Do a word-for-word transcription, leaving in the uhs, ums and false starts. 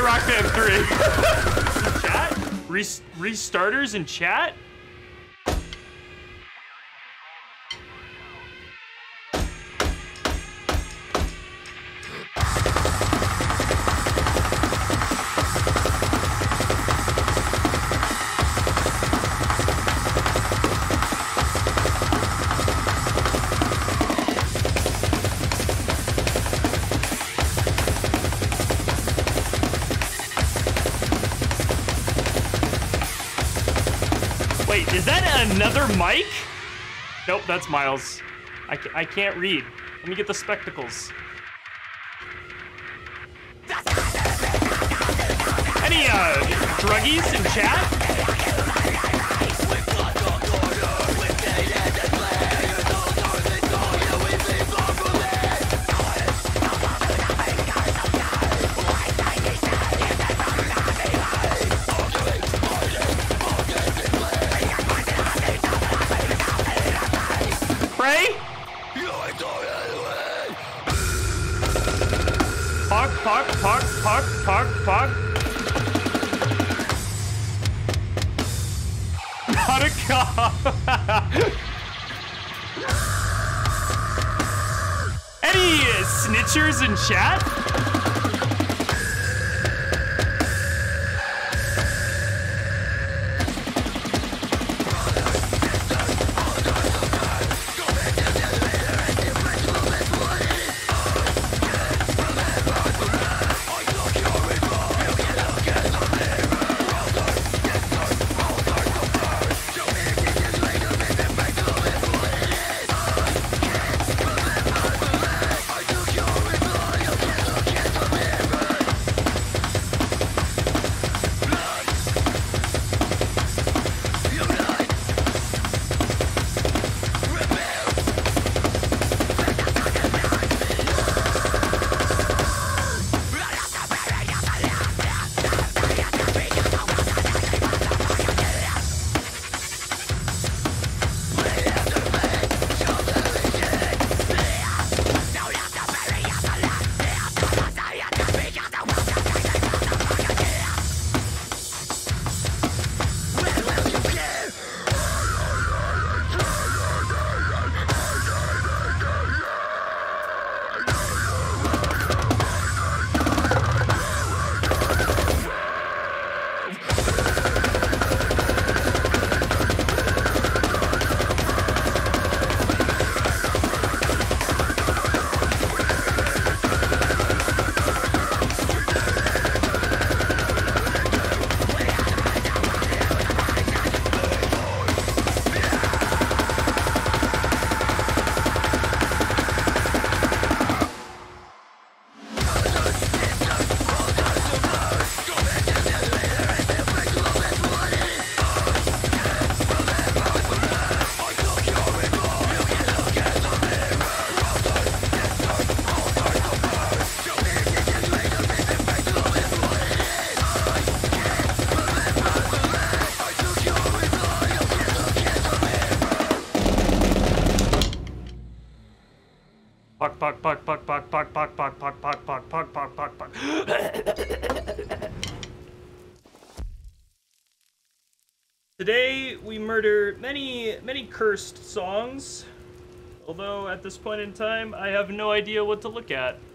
Rock Band three. Chat? Re restarters in chat? Wait, is that another mic? Nope, that's Miles. I, ca I can't read. Let me get the spectacles. Any uh, druggies in chat? Pray? Pog, pog, pog, pog, pog, pog. Not a cop. Any snitchers in chat? Puck, puck, puck, puck, puck, puck, puck, puck, puck, puck, puck, puck, puck, puck, puck. Today we murder many, many cursed songs. Although at this point in time, I have no idea what to look at.